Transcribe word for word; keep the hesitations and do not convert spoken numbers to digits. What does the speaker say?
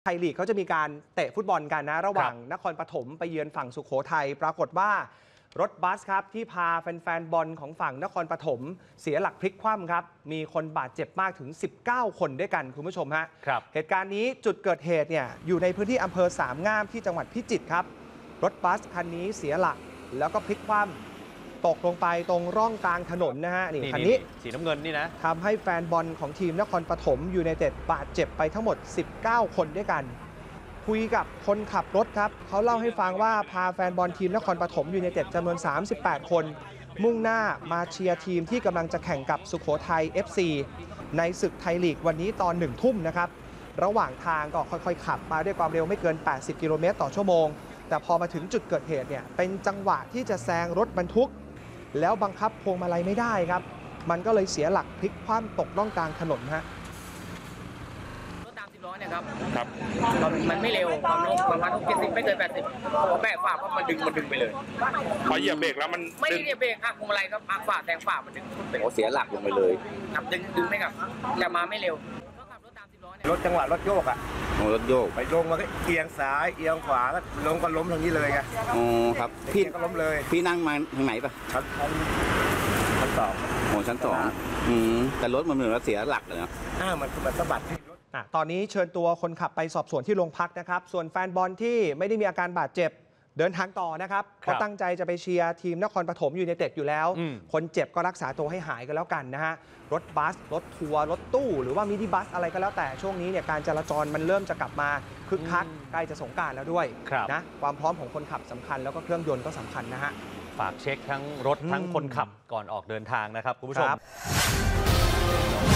ไทยลีกเขาจะมีการเตะฟุตบอลกันนะระหว่างนครปฐมไปเยือนฝั่งสุโขทัยปรากฏว่ารถบัสครับที่พาแฟนๆบอลของฝั่งนครปฐมเสียหลักพลิกคว่ำครับมีคนบาดเจ็บมากถึงสิบเก้าคนด้วยกันคุณผู้ชมฮะเหตุการณ์นี้จุดเกิดเหตุเนี่ยอยู่ในพื้นที่อำเภอสามงามที่จังหวัดพิจิตรครับรถบัสคันนี้เสียหลักแล้วก็พลิกคว่ำตกลงไปตรงร่องกลางถนนนะฮะนี่คันนี้สีน้ำเงินนี่นะทำให้แฟนบอลของทีมนครปฐมยูไนเต็ดบาดเจ็บไปทั้งหมดสิบเก้าคนด้วยกันคุยกับคนขับรถครับเขาเล่าให้ฟังว่าพาแฟนบอลทีมนครปฐมยูไนเต็ดจำนวนสามสิบแปดคนมุ่งหน้ามาเชียร์ทีมที่กำลังจะแข่งกับสุโขทัย เอฟ ซี ในศึกไทยลีกวันนี้ตอนหนึ่งทุ่มนะครับระหว่างทางก็ค่อยๆขับมาด้วยความเร็วไม่เกินแปดสิบกิโลเมตรต่อชั่วโมงแต่พอมาถึงจุดเกิดเหตุเนี่ยเป็นจังหวะที่จะแซงรถบรรทุกแล้วบังคับพวงมาลัยไม่ได้ครับมันก็เลยเสียหลักพลิกคว่ำตกล่องกลางถนนฮะรถตามสิบล้อเนี่ยครับครับมันไม่เร็วความเร็วประมาณเจ็ดสิบไม่เกินแปดสิบพอแบกฝ่าเพราะมันดึงมันดึงไปเลยพอเหยียบเบรกแล้วมันไม่ได้เหยียบเบรกหักพวงมาลัยก็พักฝ่าแซงฝ่ามันดึงไปโอ้เสียหลักลงไปเลยครับดึงดึงไม่กับจะมาไม่เร็วรถจังหวะรถโยกอ่ะรถโยกไปลงมาก็เอียงซ้ายเอียงขวาก็ลงก็ล้มทางนี้เลยไงอ๋อครับพี่ก็ล้มเลยพี่นั่งมาทางไหนปะชั้นชั้นสองโอ้ชั้นสองอืมแต่รถมันเหมือนว่าเสียหลักเลยนะอ่ามันมันสะบัดตอนนี้เชิญตัวคนขับไปสอบสวนที่โรงพักนะครับส่วนแฟนบอลที่ไม่ได้มีอาการบาดเจ็บเดินทางต่อนะครับเขาตั้งใจจะไปเชียร์ทีมนครปฐมยูไนเต็ดอยู่แล้วคนเจ็บก็รักษาตัวให้หายกันแล้วกันนะฮะรถบัสรถทัวร์รถตู้หรือว่ามินิบัสอะไรก็แล้วแต่ช่วงนี้เนี่ยการจราจรมันเริ่มจะกลับมาคึกคักใกล้จะสงกรานต์แล้วด้วยนะความพร้อมของคนขับสำคัญแล้วก็เครื่องยนต์ก็สำคัญนะฮะฝากเช็คทั้งรถทั้งคนขับก่อนออกเดินทางนะครับคุณผู้ชม